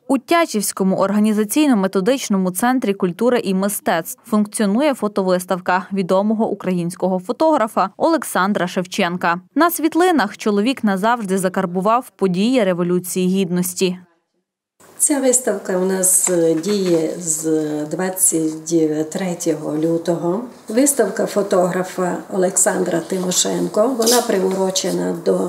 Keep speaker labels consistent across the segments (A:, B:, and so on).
A: У Тячівському організаційно-методичному центрі культури і мистецтв функціонує фотовиставка відомого українського фотографа Олександра Шевченка. На світлинах чоловік назавжди закарбував події Революції Гідності.
B: Ця виставка у нас діє з 23 лютого. Виставка фотографа Олександра Тимошенко. Вона приурочена до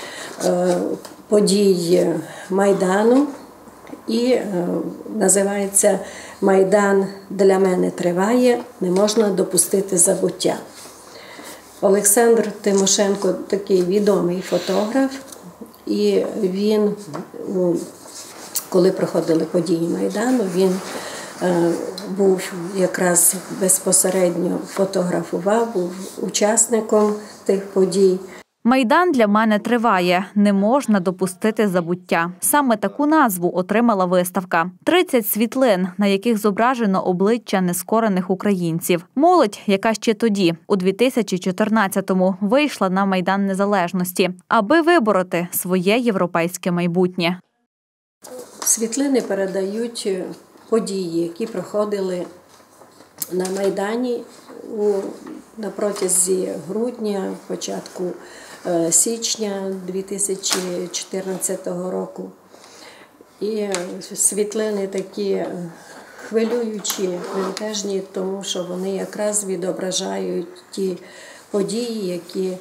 B: подій Майдану і називається «Майдан для мене триває, не можна допустити забуття». Олександр Тимошенко такий відомий фотограф, і він, коли проходили події Майдану, він був якраз безпосередньо фотографував, був учасником тих подій.
A: «Майдан для мене триває. Не можна допустити забуття». Саме таку назву отримала виставка. 30 світлин, на яких зображено обличчя нескорених українців. Молодь, яка ще тоді, у 2014-му, вийшла на Майдан Незалежності, аби вибороти своє європейське майбутнє.
B: Світлини передають події, які проходили на Майдані на протязі грудня, початку січня 2014 року. І світлини такі хвилюючі, бентежні, тому що вони якраз відображають ті події, які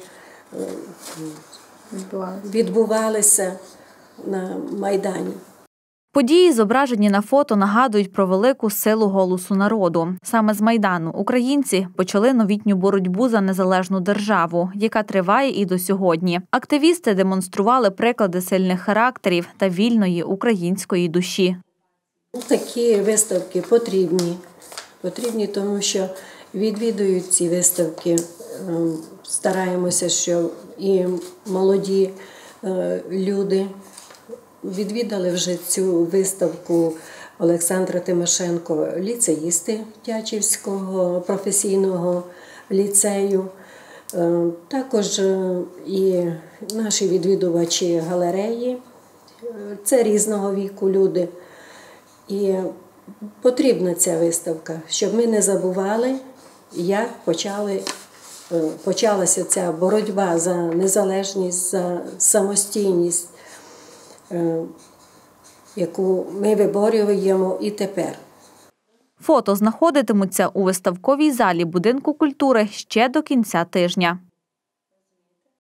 B: відбувалися на Майдані.
A: Події, зображені на фото, нагадують про велику силу голосу народу. Саме з Майдану українці почали новітню боротьбу за незалежну державу, яка триває і до сьогодні. Активісти демонстрували приклади сильних характерів та вільної української душі.
B: Такі виставки потрібні. Потрібні, тому що відвідують ці виставки. Стараємося, що і молоді люди відвідали вже цю виставку Олександра Тимошенко ліцеїсти Тячівського професійного ліцею, також і наші відвідувачі галереї. Це різного віку люди. І потрібна ця виставка, щоб ми не забували, як почалася ця боротьба за незалежність, за самостійність, яку ми виборюємо і тепер.
A: Фото знаходитимуться у виставковій залі Будинку культури ще до кінця тижня.